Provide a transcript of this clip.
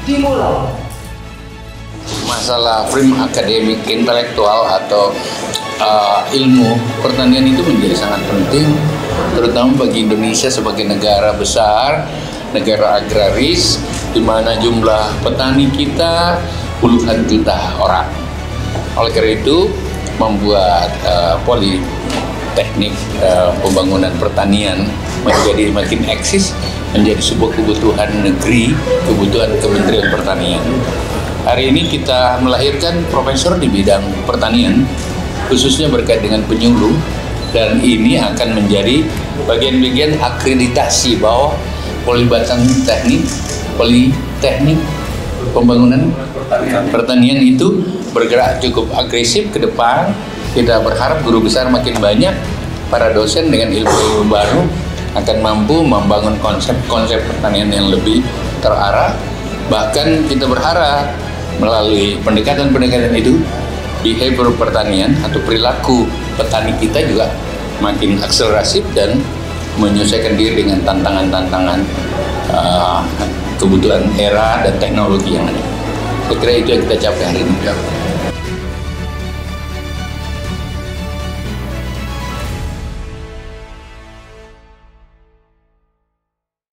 dimulai. Masalah frame akademik intelektual atau ilmu pertanian itu menjadi sangat penting, terutama bagi Indonesia sebagai negara besar, negara agraris, di mana jumlah petani kita puluhan juta orang. Oleh karena itu, membuat politeknik pembangunan pertanian menjadi makin eksis, menjadi sebuah kebutuhan negeri, kebutuhan Kementerian Pertanian. Hari ini kita melahirkan profesor di bidang pertanian, khususnya berkait dengan penyuluh, dan ini akan menjadi bagian-bagian akreditasi bahwa Polibatang Politeknik Pembangunan Pertanian itu bergerak cukup agresif ke depan. Kita berharap guru besar makin banyak, para dosen dengan ilmu baru akan mampu membangun konsep-konsep pertanian yang lebih terarah. Bahkan kita berharap melalui pendekatan-pendekatan itu, behavior pertanian atau perilaku petani kita juga makin akselerasi dan menyesuaikan diri dengan tantangan-tantangan kebutuhan era dan teknologi yang ada. Saya kira itu yang kita capai hari ini.